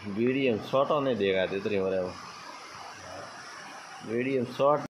video short होने देगा तो इतने हो रहा है वो वीडियो शॉर्ट